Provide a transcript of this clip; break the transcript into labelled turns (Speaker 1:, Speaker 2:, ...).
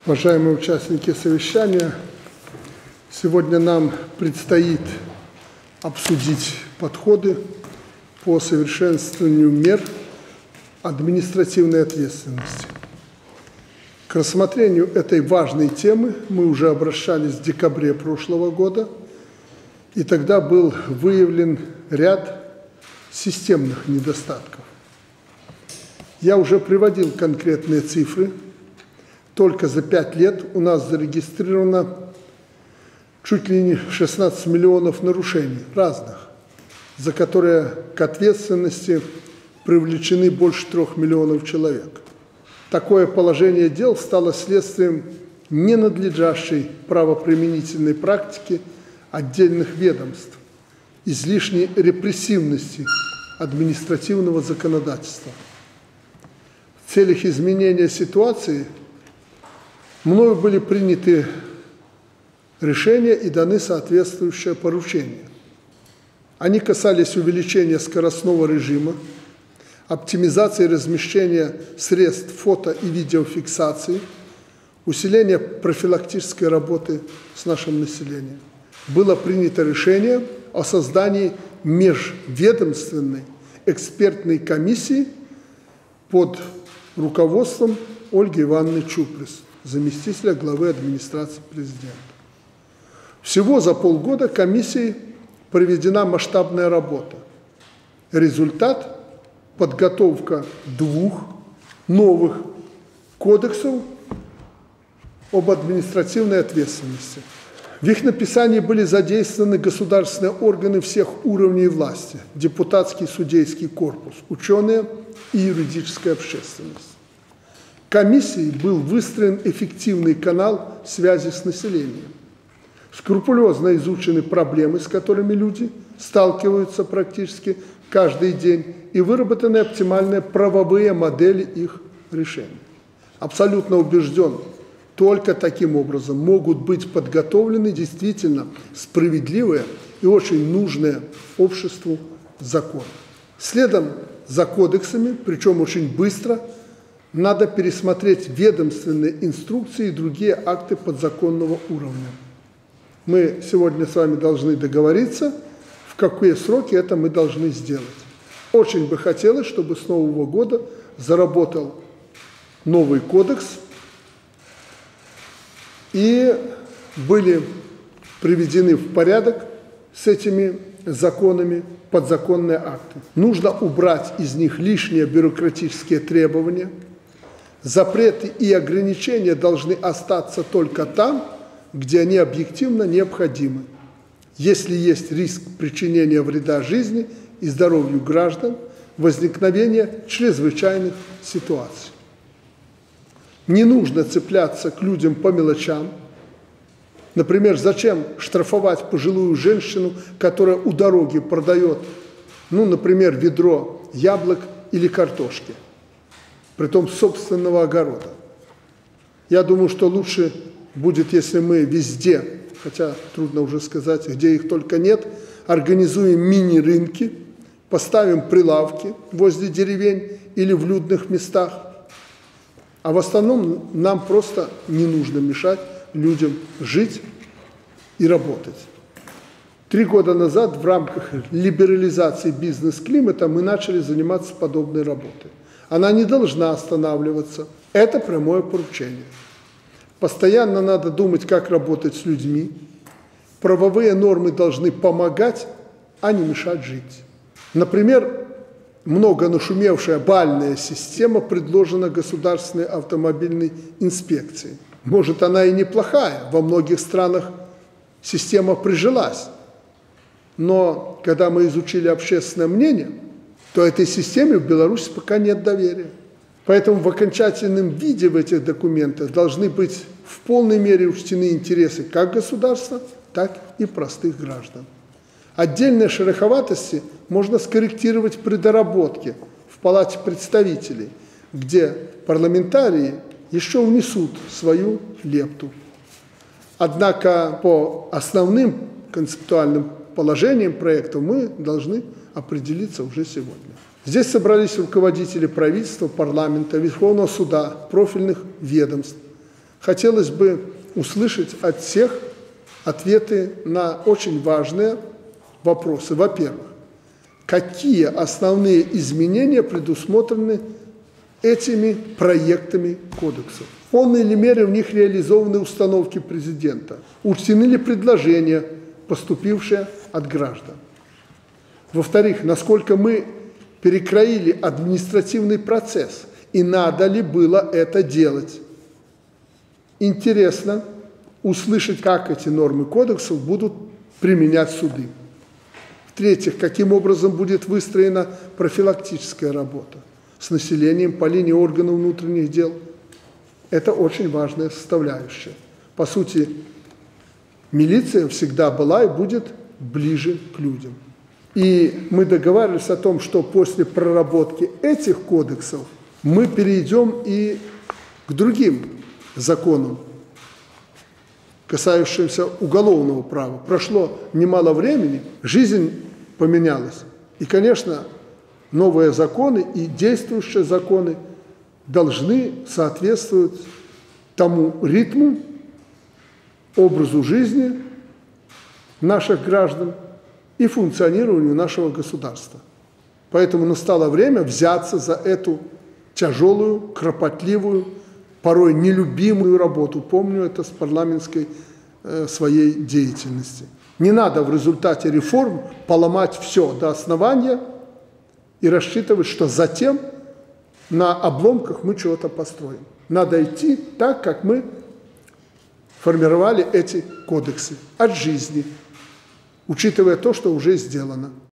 Speaker 1: Уважаемые участники совещания, сегодня нам предстоит обсудить подходы по совершенствованию мер административной ответственности. К рассмотрению этой важной темы мы уже обращались в декабре прошлого года, и тогда был выявлен ряд системных недостатков. Я уже приводил конкретные цифры. Только за 5 лет у нас зарегистрировано чуть ли не 16 миллионов нарушений разных, за которые к ответственности привлечены больше 3 миллионов человек. Такое положение дел стало следствием ненадлежащей правоприменительной практики отдельных ведомств, излишней репрессивности административного законодательства. В целях изменения ситуации мною были приняты решения и даны соответствующие поручения. Они касались увеличения скоростного режима, оптимизации размещения средств фото- и видеофиксации, усиления профилактической работы с нашим населением. Было принято решение о создании межведомственной экспертной комиссии под руководством Ольги Ивановны Чуприс, заместителя главы администрации президента. Всего за полгода комиссией проведена масштабная работа. Результат – подготовка 2 новых кодексов об административной ответственности. В их написании были задействованы государственные органы всех уровней власти, депутатский судейский корпус, ученые и юридическая общественность. Комиссией был выстроен эффективный канал связи с населением. Скрупулезно изучены проблемы, с которыми люди сталкиваются практически каждый день, и выработаны оптимальные правовые модели их решения. Абсолютно убежден, только таким образом могут быть подготовлены действительно справедливые и очень нужные обществу законы. Следом за кодексами, причем очень быстро, надо пересмотреть ведомственные инструкции и другие акты подзаконного уровня. Мы сегодня с вами должны договориться, в какие сроки это мы должны сделать. Очень бы хотелось, чтобы с Нового года заработал новый кодекс и были приведены в порядок с этими законами подзаконные акты. Нужно убрать из них лишние бюрократические требования. Запреты и ограничения должны остаться только там, где они объективно необходимы. Если есть риск причинения вреда жизни и здоровью граждан, возникновения чрезвычайных ситуаций. Не нужно цепляться к людям по мелочам. Например, зачем штрафовать пожилую женщину, которая у дороги продает, например, ведро яблок или картошки, притом собственного огорода. Я думаю, что лучше будет, если мы везде, хотя трудно уже сказать, где их только нет, организуем мини-рынки, поставим прилавки возле деревень или в людных местах, а в основном нам просто не нужно мешать людям жить и работать. 3 года назад в рамках либерализации бизнес-климата мы начали заниматься подобной работой. Она не должна останавливаться. Это прямое поручение. Постоянно надо думать, как работать с людьми. Правовые нормы должны помогать, а не мешать жить. Например, много нашумевшая бальная система предложена Государственной автомобильной инспекцией. Может, она и неплохая, во многих странах система прижилась. Но когда мы изучили общественное мнение, то этой системе в Беларуси пока нет доверия. Поэтому в окончательном виде в этих документах должны быть в полной мере учтены интересы как государства, так и простых граждан. Отдельные шероховатости можно скорректировать при доработке в Палате представителей, где парламентарии еще внесут свою лепту. Однако по основным концептуальным положениям проекта мы должны определиться уже сегодня. Здесь собрались руководители правительства, парламента, Верховного суда, профильных ведомств, хотелось бы услышать от всех ответы на очень важные вопросы. Во-первых, какие основные изменения предусмотрены этими проектами кодексов? В полной ли мере в них реализованы установки президента? Учтены ли предложения, поступившие от граждан? Во-вторых, насколько мы перекроили административный процесс и надо ли было это делать? Интересно услышать, как эти нормы кодексов будут применять суды. В-третьих, каким образом будет выстроена профилактическая работа с населением по линии органов внутренних дел. Это очень важная составляющая. По сути, милиция всегда была и будет ближе к людям. И мы договаривались о том, что после проработки этих кодексов мы перейдем и к другим законам, касающимся уголовного права. Прошло немало времени, жизнь поменялась. И, конечно, новые законы и действующие законы должны соответствовать тому ритму, образу жизни наших граждан и функционированию нашего государства. Поэтому настало время взяться за эту тяжелую, кропотливую, порой нелюбимую работу. Помню это с парламентской своей деятельности. Не надо в результате реформ поломать все до основания и рассчитывать, что затем на обломках мы чего-то построим. Надо идти так, как мы формировали эти кодексы от жизни, учитывая то, что уже сделано.